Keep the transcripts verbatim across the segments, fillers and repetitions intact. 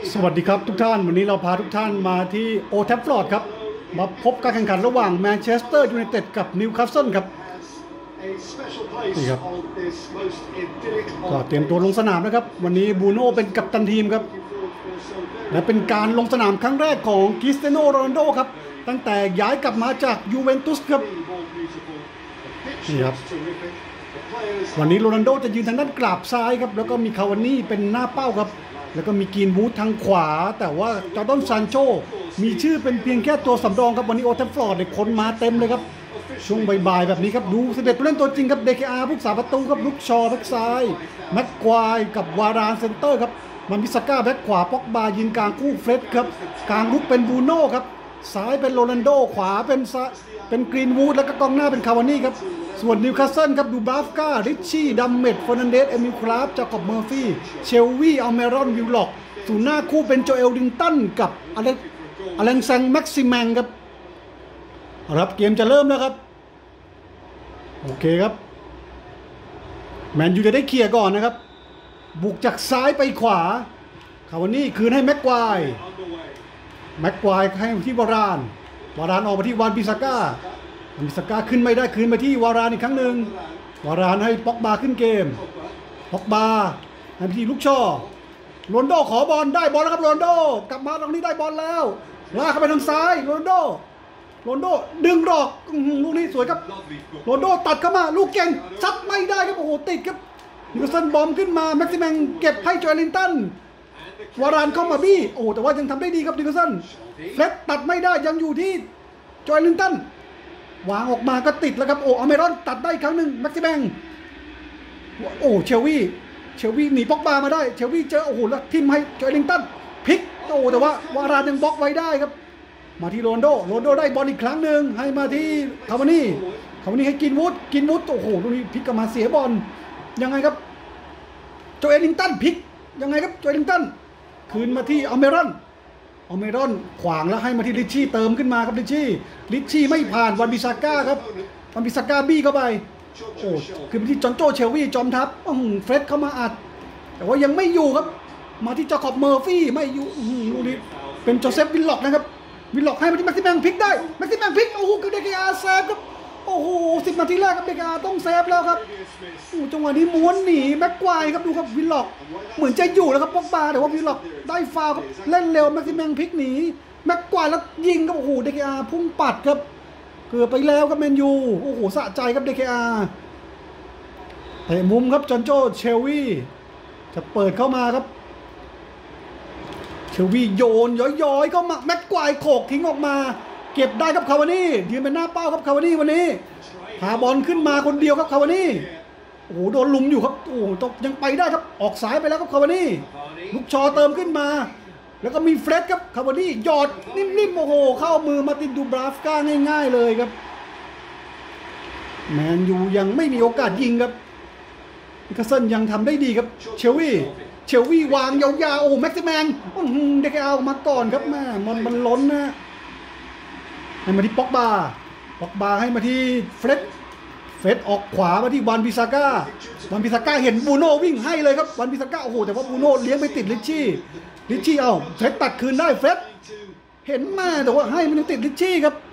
สวัสดีครับทุกท่านวันนี้เราพาทุกท่านมาที่โอแทฟฟอร์ดครับมาพบการแข่งขันระหว่างแมนเชสเตอร์ยูไนเต็ดกับนิวคาสเซิลครับนี่ครับก็เตรียมตัวลงสนามนะครับวันนี้บูโน่เป็นกัปตันทีมครับและเป็นการลงสนามครั้งแรกของคริสเตียโนโรนัลโดครับตั้งแต่ย้ายกลับมาจากยูเวนตุสครับนี่ครับวันนี้โรนัลโดจะยืนทางด้านกราบซ้ายครับแล้วก็มีคาวานี่เป็นหน้าเป้าครับแล้วก็มีกีนวูดทางขวาแต่ว่าจอร์แดนซานโชมีชื่อเป็นเพียงแค่ตัวสำรองครับวันนี้โอแทฟฟอร์ดเนี่ยคนมาเต็มเลยครับช่วงบ่ายๆแบบนี้ครับดูสิบเอ็ดผู้เล่นตัวจริงครับ ดี เค อาร์ ผู้สาประตูครับลุกชอแบ็กซ้ายแม็กควายกับวารานเซนเตอร์ครับมันมิสก้าแบ็กขวาป็อกบายิงกลางคู่เฟร็ดครับกลางลุกเป็นบูโน่ครับซ้ายเป็นโรนัลโดขวาเป็นเป็นกรีนวูดแล้วก็กองหน้าเป็นคาวานี่ครับส่วนนิวคาสเซิลครับดูบราฟการิชชี่ดัมเมดเฟอร์นันเดสเอมิลคราฟจาคอบเมอร์ฟี่เชลวีอัลเมรอนวิลล็อกศูนย์หน้าคู่เป็นโจเอลดิงตันกับอเล็กอเล็กซานแม็กซิแมงครับรับเกมจะเริ่มแล้วครับโอเคครับแมนยูจะได้เคลียร์ก่อนนะครับบุกจากซ้ายไปขวาคาวานี่คืนให้แม็กควายแม็กควายให้ที่วารานวารานออกมาที่วานบิซาก้าวานบิซาก้าขึ้นไม่ได้คืนไปที่วารานอีกครั้งหนึ่งวารานให้ป็อกบาขึ้นเกมป็อกบาให้ที่ลูกช่อโรนโดขอบอลได้บอลแล้วครับโรนโดกลับมาตรงนี้ได้บอลแล้วลากเข้าไปทางซ้ายโรนโดโรนโดดึงดอกลูกนี้สวยครับโรนโดตัดเข้ามาลูกเก่งซัดไม่ได้ครับโอ้โหติดครับนิวคาสเซิลบอมขึ้นมาแม็กซิแมงเก็บให้จอยลินตันวารานเข้ามาบี้โอ้แต่ว่ายังทำได้ดีครับนิวคาสเซิลเฟล็ดตัดไม่ได้ยังอยู่ที่จอยลินตันวางออกมาก็ติดแล้วครับโอ้อเมรอนตัดได้ครั้งหนึ่งแม็กซิแมงโอ้เชลวีเชลวีหนีป็อกบามาได้เชลวีเจอโอ้โหแล้วทิมให้จอยลิงตันพลิกโอ้แต่ว่าวารานยังบล็อกไว้ได้ครับมาที่โรนโดโรนโดได้บอลอีกครั้งหนึ่งให้มาที่คาวานี่คาวานี่ให้กินวูดกินวูดโอ้โหตรงนี้พลิกกลับมาเสียบอลยังไงครับจอยลิงตันพลิกยังไงครับจอยลิงตันคืนมาที่อเมรอนอเมรอนขวางแล้วให้มาที่ริชชี่เติมขึ้นมาครับริชชี่ริชชี่ไม่ผ่านวันบิซาก้าครับวันบิซาก้าบี้เข้าไปโอ้คือไปที่จอนโจเชลวีจอมทัพเฟร็ดเข้ามาอัดแต่ว่ายังไม่อยู่ครับมาที่จาคอบเมอร์ฟี่ไม่อยู่ลูกนี้เป็นโจเซฟวิลล็อกนะครับวิลล็อกให้มาที่แม็กซิแมงพลิกได้แม็กซิแมงพลิกโอ้โหคือเดกอาเซฟครับโอ้โหสิบนาทีแรกครับเดกอาต้องเซฟแล้วครับโอ้จังหวะนี้ม้วนหนีแม็กควายครับดูครับวิลล็อกเหมือนจะอยู่แล้วครับป็อกบาแต่ว่าวิลล็อกได้ฟาวครับเล่นเร็วแม็กซิแมงพลิกหนีแม็กควายแล้วยิงครับโอ้โหเดกอาพุ่งปัดครับเกือบไปแล้วครับแมนยูโอ้โหสะใจครับเดกอาเตะมุมครับจอนโจเชลวีจะเปิดเข้ามาครับเชลวีโยนย้อยๆเข้ามาแม็กควายโขกทิ้งออกมาเก็บได้ครับคาวานี่ยืนเป็นหน้าเป้าครับคาวานี่วันนี้พาบอลขึ้นมาคนเดียวครับคาวานี่โอ้โหโดนลุมอยู่ครับโอ้โหยังไปได้ครับออกสายไปแล้วครับคาวานี่ลูกชอเติมขึ้นมาแล้วก็มีเฟร็ดครับคาวานี่หยอดนิ่มๆโอ้โหเข้ามือมาตินดูบราฟก้าง่ายๆเลยครับแมนยูยังไม่มีโอกาสยิงครับนิวคาสเซิลยังทำได้ดีครับเชลวีเชลวีวางยาวๆโอ้แม็กซิแมงเด็กเอามาก่อนครับแม่มันมันล้นนะให้มาที่ป็อกบาป็อกบาให้มาที่เฟร็ดเฟร็ดออกขวามาที่วานบิซาก้าวานบิซาก้าเห็นบูโน่วิ่งให้เลยครับวานบิซาก้าโอ้โหแต่ว่าบูโน่เลี้ยงไปติดลิชชี่ลิชชี่เอาเฟร็ดตัดคืนได้เฟร็ดเห็นมาแต่ว่าให้มันติดลิชชี่ครับ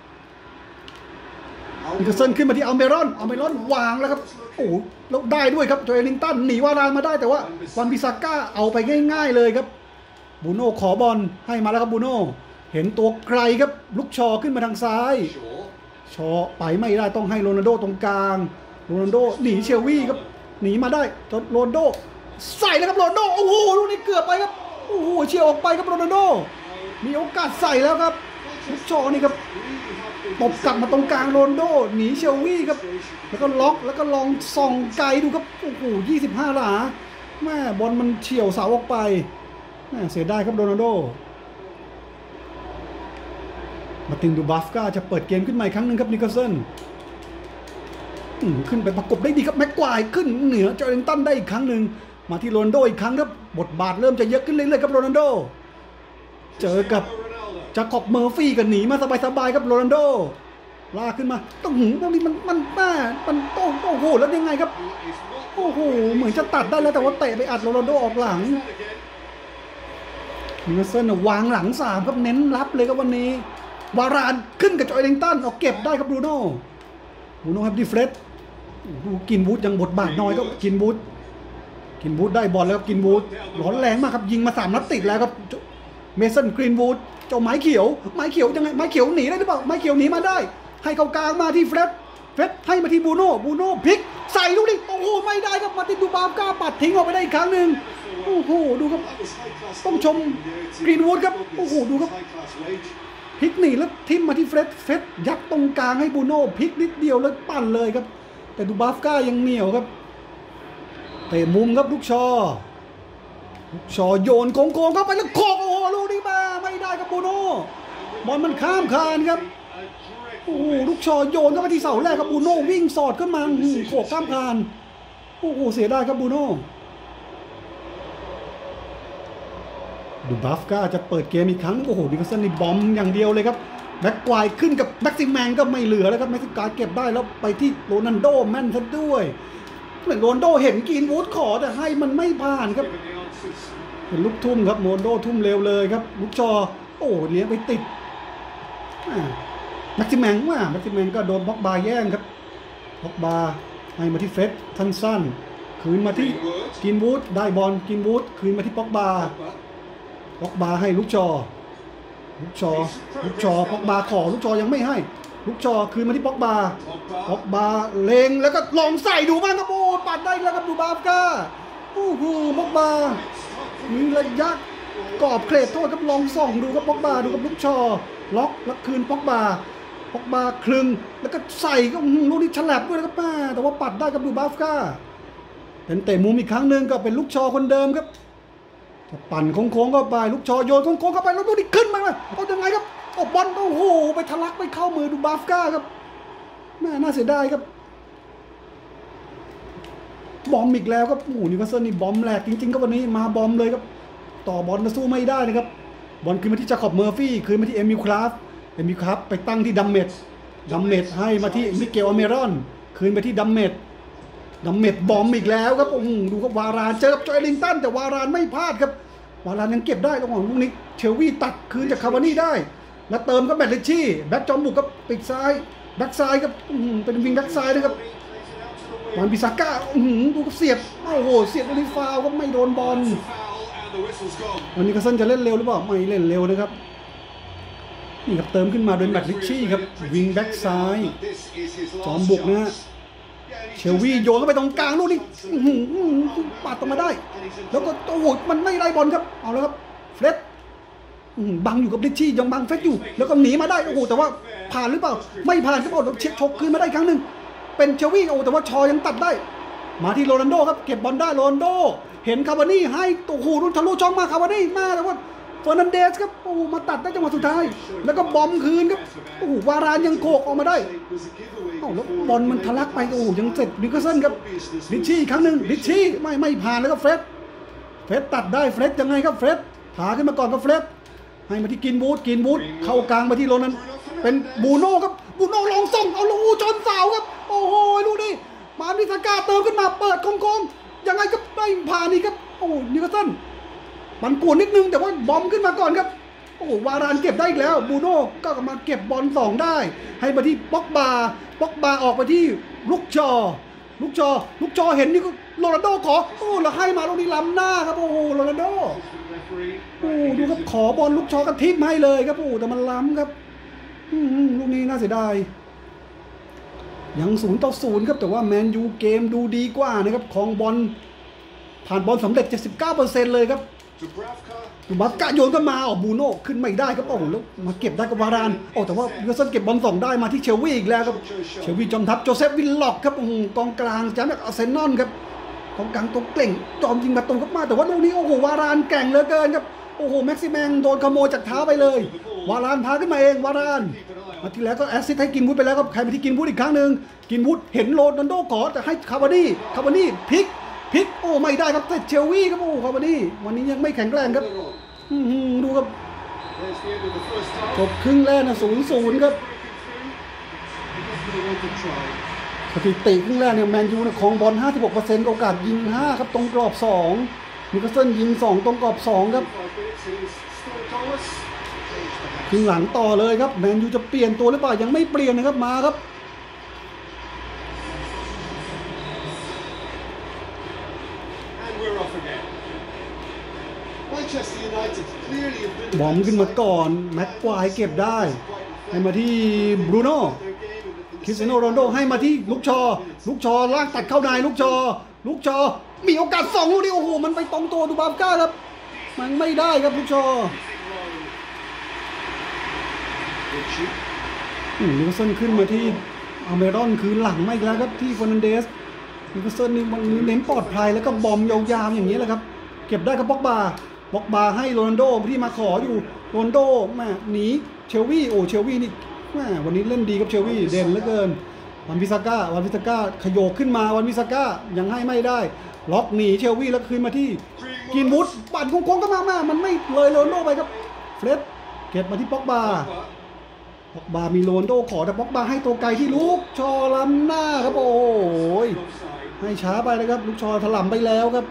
นิวคาสเซิลขึ้นมาที่อัลเมรอนอัลเมรอนวางแล้วครับโอ้แล้วได้ด้วยครับโจเอลิงตันหนีวารานมาได้แต่ว่าวันบิซาก้าเอาไปง่ายๆเลยครับบูโน่ขอบอลให้มาแล้วครับบูโน่เห็นตัวไกลครับลุกชอขึ้นมาทางซ้ายชอไปไม่ได้ต้องให้โรนัลโดตรงกลางโรนัลโดหนีเชลวีครับหนีมาได้จนโรนัลโดใส่แล้วครับโรนัลโดโอ้โหลูกนี้เกือบไปครับโอ้โหเชียร์ออกไปครับโรนัลโดมีโอกาสใส่แล้วครับลุกชอนี่ครับตบกลับมาตรงกลางโรนโดหนีเชลวีครับแล้วก็ล็อกแล้วก็ลองส่องไกลดูครับโอ้โหยี่สิบห้าหลาแม่บอลมันเฉี่ยวเสาออกไปแม่เสียดายครับโรนัลโดมาตินดูบัฟก้าจะเปิดเกมขึ้นใหม่ครั้งหนึ่งครับนิวคาสเซิลขึ้นไปประกบได้ดีครับแม็กควายขึ้นเหนือจอร์แดนตันได้อีกครั้งหนึ่งมาที่โรนัลโดอีกครั้งครับบทบาทเริ่มจะเยอะขึ้นเรื่อยๆครับโรนัลโดเจอกับจาคอบเมอร์ฟี่กันหนีมาสบายๆครับโรนัลโดลากขึ้นมาต้องหูตรงนี้มันมันป้ามันโต้โอ้โหแล้วยังไงครับโอ้โหเหมือนจะตัดได้แล้วแต่ว่าเตะไปอัดโรนัลโดออกหลังนิวคาสเซิลวางหลังสามครับเน้นรับเลยครับวันนี้วารานขึ้นกับจอยลิงตันเอาเก็บได้ครับบรูโน่บรูโน่ครับดิเฟรดกินบูธยังบทบาทน้อยก็กินบูธกินบูธได้บอลแล้วกินบูธร้อนแรงมากครับยิงมาสามนัดติดแล้วครับเมสันกรีนวูดเจ้าไม้เขียวไม้เขียวยังไงไม้เขียวหนีได้หรือเปล่าไม้เขียวหนีมาได้ให้เข้ากลางมาที่เฟรดเฟรดให้มาที่บรูโน่บรูโน่พลิกใส่ลูกนี้โอ้โหไม่ได้ครับมาติดูบาฟก้าปัดทิ้งออกไปได้อีกครั้งหนึ่งโอ้โหดูครับต้องชมกรีนวูดครับโอ้โหดูครับพลิกหนีแล้วทิมมาที่เฟรดเฟรดยัดตรงกลางให้บรูโน่พลิกนิดเดียวแล้วปั่นเลยครับแต่ดูบาฟก้ายังเหนียวครับเตะมุมครับลูกชอลูกชอโยนโค้งๆเข้าไปแล้วโคกโอ้โหลูกนี้มาไม่ได้ครับบรูโน่บอลมันข้ามคานครับโอ้โหลูกชอโยนเข้าไปที่เสาแรกครับบรูโน่วิ่งสอดขึ้นมาโขกข้ามคานโอ้โหเสียดายครับบรูโน่ดูบัฟก้าจะเปิดเกมอีกครั้งโอ้โหดิคาสันนี่บอมอย่างเดียวเลยครับแบ็กควายขึ้นกับแม็กซิแมงก็ไม่เหลือแล้วครับแม็กซิการเก็บได้แล้วไปที่โรนัลโดแม่นซะด้วยเหมือนโรนัลโดเห็นกินวูดขอแต่ให้มันไม่ผ่านครับเป็นลูกทุ่มครับโรนัลโดทุ่มเร็วเลยครับลูกชอโอ้เลี้ยงไปติดแม็กซิแมงว่าแม็กซิแมงก็โดนบ็อกบาแย่งครับบ็อกบาให้มาที่เฟสสั้นๆคืนมาที่กินวูดได้บอลกินวูดคืนมาที่บ็อกบาบ็อกบาให้ลูกชอลูกชอลูกชอบ็อกบาขอลูกชอยังไม่ให้ลูกชอคืนมาที่บ็อกบาบ็อกบาเลงแล้วก็ลองใส่ดูบ้างครับโอ้ปัดได้แล้วครับดูบาฟก้าโอ้โหบ็อกบามีระยะกรอบเครดโทษครับลองส่องดูครับบ็อกบาดูกับลูกชอล็อกแล้วคืนบ็อกบาบ็อกบาคลึงแล้วก็ใส่ก็ลูกนี้ฉลับด้วยนะครับป้าแต่ว่าปัดได้กับดูบาฟก้าเป็นเตะมุมอีกครั้งหนึ่งก็เป็นลูกชอคนเดิมครับปั่นโค้งๆเข้าไปลูกชอโยนโค้งๆเข้าไปแล้วลูกนี้ขึ้นมาเลยเอายังไงครับเอาบอลโอ้โหไปทะลักไปเข้ามือดูบาฟก้าครับแม่น่าเสียดายครับบอมอีกแล้วครับโอ้โหนิวคาสเซิลนี่บอมแหลกจริงๆก็วันนี้มาบอมเลยครับต่อบอลมาสู้ไม่ได้นะครับบอลคืนมาที่จาคอบเมอร์ฟี่คืนมาที่เอมิลคราฟเอมิลคราฟไปตั้งที่ดัมเมดดัมเมดให้มาที่มิเกลอเมรอนคืนไปที่ดัมเมดดัมเมดบอมอีกแล้วครับโอ้โหดูครับวารานเจอกับจอยลิงตันแต่วารานไม่พลาดครับวารานยังเก็บได้ระหว่างลูกนี้เชลวี่ตัดคืนจากคาวานี่ได้แล้วเติมก็แมตเลชี่แบ็กจอมบุกกับปีกซ้ายแบ็กซ้ายครับเป็นวิงแบ็กซ้ายนะครับวันบิซาก้าดูก็เสียบโอ้โหเสียบลูกนี้ฟาวก็ไม่โดนบอลวันนี้คาสันจะเล่นเร็วหรือเปล่าไม่เล่นเร็วนะครับนี่ครับเติมขึ้นมาโดยแมตเลชี่ครับวิงแบ็กซ้ายจอมบุกนะฮะเชลวี่โยนเข้าไปตรงกลางลูกนี้ปัดออกมาได้แล้วก็โอ้โหมันไม่ได้บอลครับเอาแล้วครับเฟรดบังอยู่กับลิชชี่ยังบังเฟรดอยู่แล้วก็หนีมาได้โอ้โหแต่ว่าผ่านหรือเปล่าไม่ผ่านครับโอ้โหเช็คชกคืนมาได้ครั้งหนึ่งเป็นเชลวี่โอ้แต่ว่าชอยังตัดได้มาที่โรนัลโดครับเก็บบอลได้โรนัลโดเห็นคาวานี่ให้โอ้โหรุ่นทะลุช่องมาคาวานี่มาแต่ว่าเฟอร์นันเดสครับโอ้มาตัดได้จังหวะสุดท้ายแล้วก็บอมคืนครับโอ้วารานยังโขกออกมาได้โอ้แล้วบอลมันทะลักไปโอ้ยังเสร็จนิวคาสเซิลครับลิชชี่ครั้งหนึ่งลิชชี่ไม่ไม่ผ่านแล้วก็เฟรดเฟรดตัดได้เฟรดยังไงครับเฟรดพาขึ้นมาก่อนกับเฟรดให้มาที่กินบูธกินบูธเข้ากลางมาที่โรนันเป็นบูโน่ครับบูโน่ลองส่งเอาลูกชนเสาครับโอ้โหลูกนี้มาดิสกาเติมขึ้นมาเปิดโค้งๆยังไงก็ได้ผ่านนี่ครับโอ้นิวคาสเซิลมันกวนนิดนึงแต่ว่าบอมขึ้นมาก่อนครับโอ้วารานเก็บได้อีกแล้วบูโน่ก็มาเก็บบอลสองได้ให้มาที่บ็อกบาบ็อกบาออกไปที่ลูกจอลูกจอลูกจอเห็นนี่ก็โรนัลโดขอโอ้แล้วให้มาลูกนี้ล้ำหน้าครับโอ้โหโรนัลโดโอ้ดูครับขอบอลลูกจอกันทิปให้เลยครับโอ้แต่มันล้ำครับลูกนี้น่าเสียดายยังศูนย์ต่อศูนย์ครับแต่ว่าแมนยูเกมดูดีกว่านะครับของบอลผ่านบอลสำเร็จ เจ็ดสิบเก้าเปอร์เซ็นต์ เลยครับดูบัฟกะโยนก็มาออกบูโน่ขึ้นไม่ได้ครับโอ้แล้วมาเก็บได้กับวารานโอ้แต่ว่านิวคาสเซิลเก็บบอลสองได้มาที่เชลวี่อีกแล้วครับเชลวี่จอมทัพโจเซฟวิลล็อกครับกองกลางจากอาร์เซนอลครับกองกลางตัวเก่งจอมยิงประตูเข้ามาแต่ว่าลูกนี้โอ้โหวารานแก่งเหลือเกินครับโอ้โหแม็กซิแมงโดนขโมยจากเท้าไปเลยวารานพาขึ้นมาเองวารานมาที่แล้วก็แอสซิสต์ให้กินวูดไปแล้วครับใครไปที่กินวูดอีกครั้งหนึ่งกินวูดเห็นโรนัลโดก่อแต่ให้คาวานี่คาวานี่พลิกพลิกโอ้ไม่ได้ครับแต่เชลวี่ครับโอ้คาวานี่วันนี้ยังไม่แข็งแรงครับดูครับจบครึ่งแรกนะศูนย์ศูนย์ครับสถิติครึ่งแรกเนี่ยแมนยูเนี่ยของบอล ห้าสิบหกเปอร์เซ็นต์ โอกาสยิงห้าครับตรงกรอบสองนิคาสเซิลยิงสองตรงกรอบสองครับครึ่งหลังต่อเลยครับแมนยูจะเปลี่ยนตัวหรือเปล่ายังไม่เปลี่ยนนะครับมาครับบอมขึ้นมาก่อนแม็กควายเก็บได้ให้มาที่บรูโน่คริสเตียโนโรนัลโดให้มาที่ลูกชอลูกชอลากตัดเข้าในลูกชอลูกชอมีโอกาสสองลูกนี้โอ้โหมันไปตรงตัวดูบาฟก้าครับมันไม่ได้ครับลูกชอนิคาสเซิลขึ้นมาที่อเมรอนคือหลังไม่แล้วครับที่เฟอร์นันเดสนิคาสเซิลนี่มันเน้นปลอดภัยแล้วก็บอมยาวๆอย่างนี้แหละครับเก็บได้กับบ็อกบาบ็อกบาให้โรนัลโดที่มาขออยู่โรนัลโดแม่หนีเชลวี่โอ้เชลวี่นี่แม่วันนี้เล่นดีกับเชลวี่เด่นเหลือเกินวันวิซาก้าวันวิซาก้าขยโยกขึ้นมาวันวิซาก้ายังให้ไม่ได้ล็อกหนีเชลวี่แล้วคืนมาที่กินวูดปั่นโค้งๆก็มามามันไม่เลยโรนัลโดไปครับเฟรดเก็บมาที่บ็อกบาบ็อกบามีโรนัลโดขอแต่บ็อกบาให้ตัวไกลที่ลูกชอล้ำหน้าครับโอ้ยให้ช้าไปนะครับลูกชอถล่มไปแล้วครับ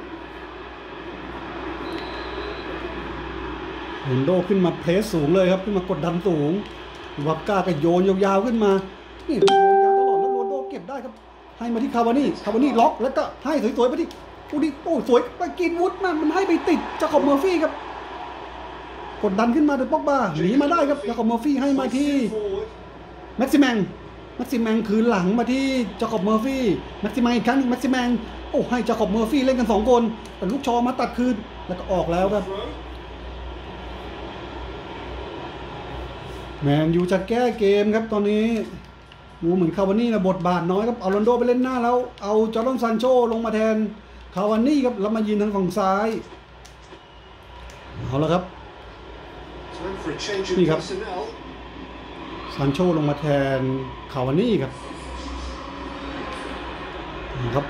โรนัลโดขึ้นมาเพรสสูงเลยครับขึ้นมากดดันสูงวับก้าก็โยนยาวๆขึ้นมานี่โยนยาวตลอดแล้วโรนัลโดเก็บได้ครับให้มาที่คาวานี่คาวานี่ล็อกแล้วก็ให้สวยๆไปที่อูดิโอ้สวยไปกินวุฒมันมันให้ไปติดจาคอบเมอร์ฟี่ครับกดดันขึ้นมาโดยป็อกบาหนีมาได้ครับจาคอบเมอร์ฟี่ให้มาที่แม็กซิแมงแม็กซิแมงคืนหลังมาที่จาคอบเมอร์ฟี่แม็กซิแมงอีกครั้งแม็กซิแมงโอ้ให้จาคอบเมอร์ฟี่เล่นกันสองคนแต่ลูกชอมาตัดคืนแล้วก็ออกแล้วครับแมนยูจะแก้เกมครับตอนนี้ดูเหมือนคาวานี่นะบทบาทน้อยครับเอาโรนัลโดไปเล่นหน้าแล้วเอาจอร์แดนซานโชลงมาแทนคาวานี่ครับแล้วมายืนทางฝั่งซ้ายเอาละครับนี่ครับซานโชลงมาแทนคาวานี่ครับนะครับ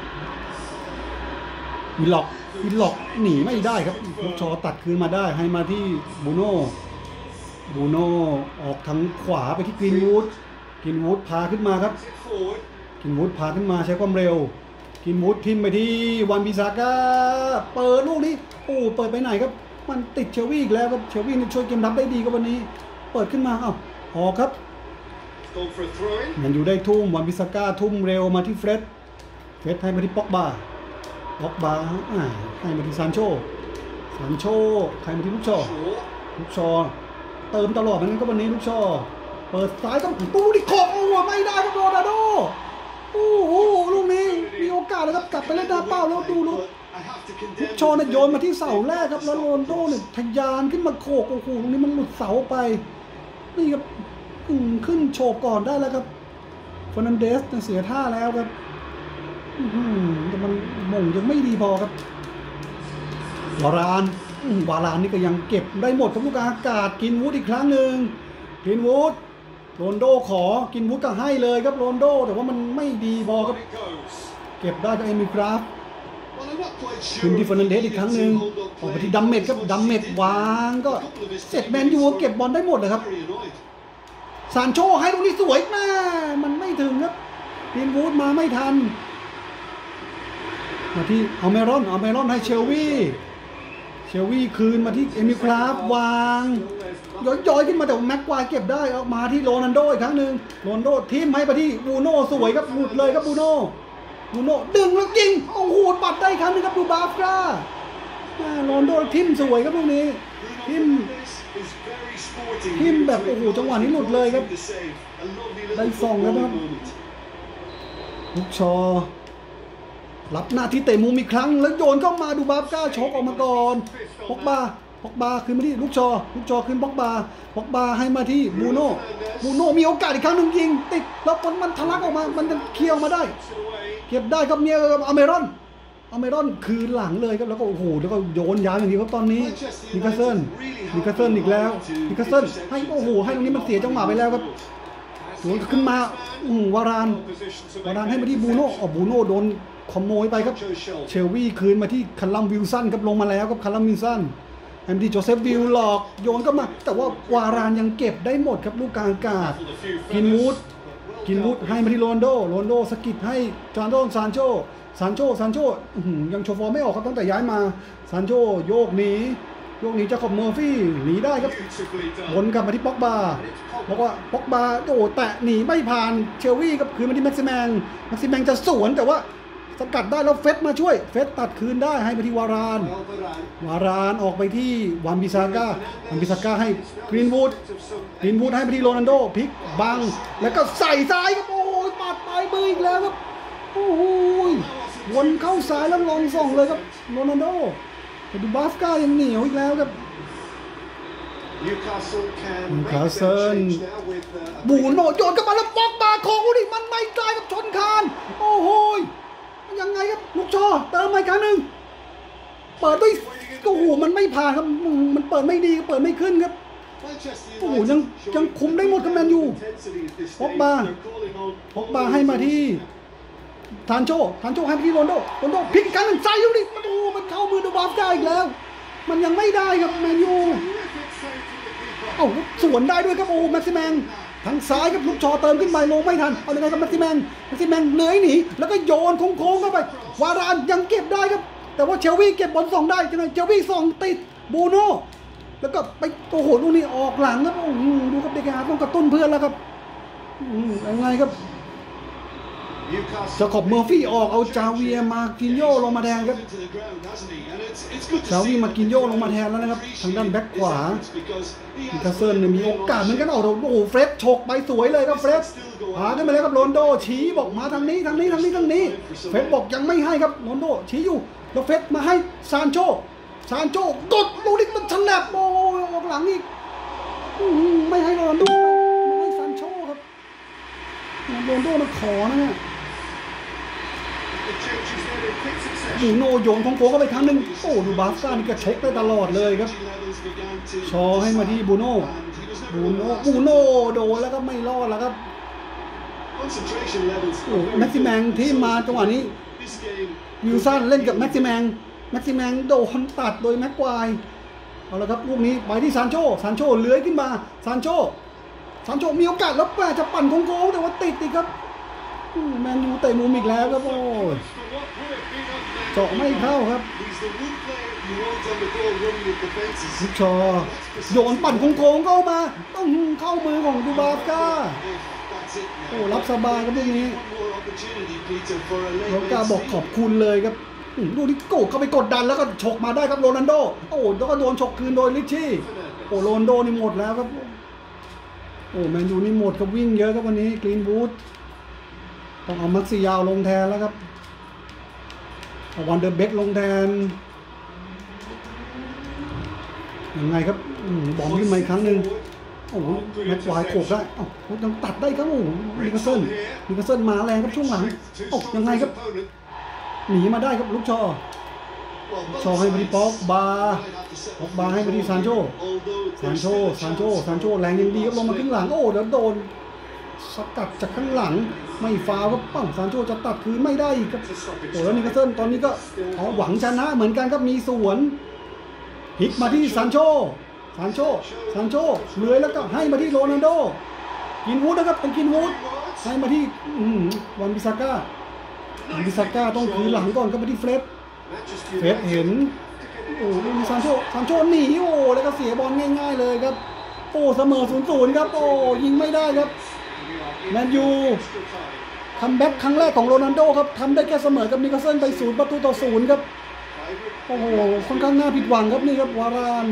วิลล็อกวิลล็อกหนีไม่ได้ครับลูกชอตัดคืนมาได้ให้มาที่บูโน่บูโน่ออกทางขวาไปที่กรีนวูดกรีนวูดพาขึ้นมาครับกรีนวูดพาขึ้นมาใช้ความเร็วกรีนวูดทิมไปที่วันบิซาก้าเปิดลูกนี้โอ้เปิดไปไหนครับมันติดเชลวี่อีกแล้วครับเชลวี่นี่ช่วยเกมรับได้ดีครับวันนี้เปิดขึ้นมาเอ้าออกครับมันอยู่ได้ทุ่มวันบิซาก้าทุ่มเร็วมาที่เฟรดเฟรดให้มาที่ป็อกบาป็อกบาให้มาที่ซานโชซานโชใครมาที่ลูกชอลูกชอเติมตลอดนั้นก็วันนี้ลูกชอเปิดซ้ายต้องตู้ดิขอบโอ้ไม่ได้ครับโรนัลโดโอ้โหลูกนี้มีโอกาสแล้วครับกลับไปเล่นหน้าเป้าแล้วดูลูกลูกชอเนี่ยโยนมาที่เสาแรกครับแล้วโรนัลโดเนี่ยทะยานขึ้นมาโขกโอ้โหตรงนี้มันหลุดเสาไปนี่ครับขึ้นโฉบก่อนได้แล้วครับเฟอร์นันเดสเสียท่าแล้วครับแต่มันมงยังไม่ดีพอครับวารานวารานนี่ก็ยังเก็บได้หมดครับลูกอากาศกินวูดอีกครั้งหนึ่งกินวูดโรนโดขอกินวูดก็ให้เลยครับโรนโดแต่ว่ามันไม่ดีพอครับเก็บได้กับเอมิกราฟคืนที่เฟอร์นันเดสอีกครั้งหนึ่งออกไปที่ดัมเมดครับดัมเมดวางก็เสร็จแมนยูเก็บบอลได้หมดเลยครับซานโชให้ตรงนี้สวยมากมันไม่ถึงครับกินวูดมาไม่ทันมาที่เอาเมรอนเอาเมรอนให้เชลวี่เชลวี่คืนมาที่เอมิคราฟวางย้อยๆขึ้นมาแต่แม็กควายเก็บได้เอามาที่โรนัลโดอีกครั้งหนึ่งโรนัลโดทีมให้ไปที่บูโน่สวยครับหลุดเลยครับบูโน่บูโน่ดึงแล้วยิงโอ้โหปัดได้ครั้งนึงครับดูบาฟก้าโรนัลโดทีมสวยครับพวกนี้ทีมทีมแบบโอ้โหจังหวะนี้หลุดเลยครับได้ฟองแล้วครับลูกชอรับหน้าที่เตะมุมอีกครั้งแล้วโยนเข้ามาดูบาฟก้าชกออกมาก่อนป็อกบาป็อกบาขึ้นมาที่ลูกชอลูกชอขึ้นป็อกบาป็อกบาให้มาที่บูโน่บูโน่มีโอกาสอีกครั้งหนึ่งยิงติดแล้วมันมันทะลักออกมามันจะเคลียร์มาได้เก็บได้ครับเนี่ยอเมรอนอเมรอนคืนหลังเลยครับแล้วก็โอ้โหแล้วก็โยนยาวอย่างนี้ครับตอนนี้นิคาสเซิลนิคาสเซิลอีกแล้วนิคาสเซิลให้โอ้โหให้ตรงนี้มันเสียจังหวะไปแล้วครับโยนขึ้นมาวารานวารานให้มาที่บูโน่อ๋อบูโน่โดนขโมยไปครับเชลวี่คืนมาที่คัลลัมวิลสันครับลงมาแล้วครับคัลลัมวิลสันแอมดีโจเซฟวิลหลอกโยนก็มาแต่ว่าวารานยังเก็บได้หมดครับลูกกลางอากาศกินวูดกินวูดให้มาที่โรนโดโรนโดสกิดให้จอร์แดนซานโชซานโชซานโชยังโชว์ฟอร์มไม่ออกครับตั้งแต่ย้ายมาซานโชโยกหนีโยกหนีเจ้าของเมอร์ฟี่หนีได้ครับวนกลับมาที่ป็อกบาบอกว่าป็อกบาโอ้แตะหนีไม่ผ่านเชลวี่ครับคืนมาที่แม็กซิแมงแม็กซิแมงจะสวนแต่ว่าสกัดได้แล้วเฟสมาช่วยเฟสตัดคืนได้ให้ไปที่วารานวารานออกไปที่วันบิซาก้าวันบิซาก้าให้กรีนวูดกรีนวูดให้ไปที่โรนัลโดพลิกบังแล้วก็ใส่ซ้ายครับโอ้ยปาดปลายมืออีกแล้วครับโอ้ยวนเข้าซ้ายแล้วลองส่องเลยครับโรนัลโดแต่ดูบาฟก้ายังเหนียวอีกแล้วครับนิวคาสเซิลบูโน่โยนกลับมาแล้วป็อกบาของอุดิมันไม่ไกลกับชนคานโอ้โหยังไงครับลูกชอเติมมาอีกครั้งหนึ่งเปิดด้วยโอ้โหมันไม่ผ่านครับมันเปิดไม่ดีเปิดไม่ขึ้นครับโอ้โหยังยังคุมได้หมดกับแมนยูป็อกบาป็อกบาให้มาที่ทานโชทานโชให้ไปที่โรนโดโรนโดพลิกอีกครั้งหนึ่งใส่ลูกนี้ประตูมันเข้ามือดูบาฟก้าอีกแล้วมันยังไม่ได้ครับแมนยูเอ้าสวนได้ด้วยครับโอ้แม็กซิแมงทางซ้ายกับลูกชอเติมขึ้นไปลงไม่ทันเอายังไงกับแม็กซิแมงแม็กซิแมงเลื้อยหนีแล้วก็โยนโค้งๆเข้าไปวารานยังเก็บได้ครับแต่ว่าเชลวี่เก็บบอลส่งได้ยังไงเชลวี่ส่งติดบูโน่แล้วก็ไปโอ้โหลูกนี้ออกหลังครับโอ้ดูครับเด็กอาต้องกระตุ้นเพื่อนแล้วครับยังไงครับจะขอบเมอร์ฟี่ออกเอาจาเวียมากินโยลงมาแทนครับจาวีมากินโยลงมาแทนแล้วนะครับทางด้านแบ็คขวานิคาเซิลเนี่ยมีโอกาสเหมือนกันโอ้โหเฟรดฉกไปสวยเลยครับเฟรดหาขึ้นมาแล้วครับโรนโดชี้บอกมาทางนี้ทางนี้ทางนี้ทางนี้เฟรดบอกยังไม่ให้ครับโรนโดชี้อยู่แล้วเฟรดมาให้ซานโชซานโชกดลูกนี้มันฉลับโอ้ออกหลังอีกไม่ให้โรนโดไม่ให้ซานโชครับโรนโดมันขอนะเนี่ยบูโน่โยนของโค้งเข้าไปครั้งหนึ่งโอ้ดูบาฟก้านี่ก็ชกได้ตลอดเลยครับชอให้มาที่บูโน่บูโน่บูโน่โดนแล้วก็ไม่รอดแล้วครับโอ้แม็กซิแมงที่มาจังหวะนี้วิลสันเล่นกับแม็กซิแมงแม็กซิแมงโดนตัดโดยแม็กควายเอาละครับลูกนี้ไปที่ซานโชซานโชเลื้อยขึ้นมาซานโชซานโชมีโอกาสแล้วแปจะปั่นโค้งแต่ว่าติดติดครับแมนยูเตะมุมอีกแล้วครับโอ้เจาะไม่เข้าครับลูกชอโยนปั่นโค้งๆเข้ามาต้องเข้ามือของดูบาฟก้าโอ้รับสบายครับตรงนี้โรก้าบอกขอบคุณเลยครับดูนี่โก้เข้าไปกดดันแล้วก็ฉกมาได้ครับโรนัลโดโอ้แล้วก็โดนฉกคืนโดยลิชชี่โอ้โรนัลโดนี่หมดแล้วครับโอ้แมนยูนี่หมดครับวิ่งเยอะครับวันนี้กรีนวูดต้องเอามักซิยาวลงแทนแล้วครับเอาวันเดอร์เบคลงแทนยังไงครับบอลขึ้นมาอีกครั้งหนึ่งโอ้โหแม็กควายโขกได้โอ้โหยังตัดได้ครับโอ้โหนิคาเซิลนิคาเซิลมาแรงครับช่วงหลังโอ้ยังไงครับหนีมาได้ครับลูกชอชอให้ไปที่ป๊อกบาป๊อกบาให้ไปที่ซานโชซานโชซานโชซานโชแรงยังดีครับลงมาขึ้นหลังโอ้แล้วโดนสกัดจากข้างหลังไม่ฟาวครับปั้งซานโชจะตัดคืนไม่ได้อีกครับโอ้แล้วนิคาเซิลตอนนี้ก็เอาหวังชนะเหมือนกันครับมีสวนพลิกมาที่ซานโชซานโชซานโชเลื้อยแล้วก็ให้มาที่โรนัลโดกินวูดนะครับเป็นกินวูดให้มาที่วันบิซาก้าวันบิซาก้าต้องคืนหลังก่อนก็ไปที่เฟรดเฟรดเห็นโอ้ลูกซานโชซานโชหนีโอ้แล้วก็เสียบอลง่ายๆเลยครับโอ้เสมอศูนย์ศูนย์ครับโอ้ยิงไม่ได้ครับแมนยูคัมแบ็กครั้งแรกของโรนัลโดครับทำได้แค่เสมอกับนิคาเซิลไปศูนย์ประตูต่อศูนย์ครับโอ้โหค่อนข้างน่าผิดหวังครับนี่ครับวาราน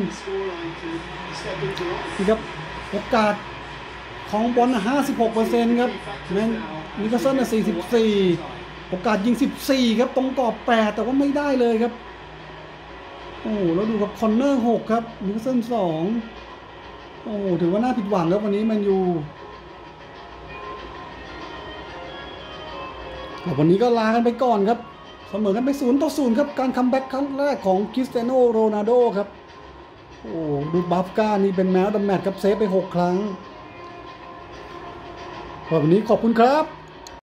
นี่ครับโอกาสของบอลห้าสิบหกเปอร์เซ็นต์ครับแมนนิคาเซิลสี่สิบสี่โอกาสยิงสิบสี่ครับตรงกรอบแปดแต่ว่าไม่ได้เลยครับโอ้แล้วดูกับคอนเนอร์หกครับนิคาเซิลสองโอ้ถือว่าน่าผิดหวังครับวันนี้แมนยูวันนี้ก็ลากันไปก่อนครับเสมอกันไปศูนย์ต่อศูนย์ครับการคัมแบ็กครั้งแรกของคริสเตียโนโรนัลโดครับโอ้ดูบัฟก้านี่เป็นแมนออฟเดอะแมตช์ครับเซฟไปหกครั้งวันนี้ขอบคุณครับ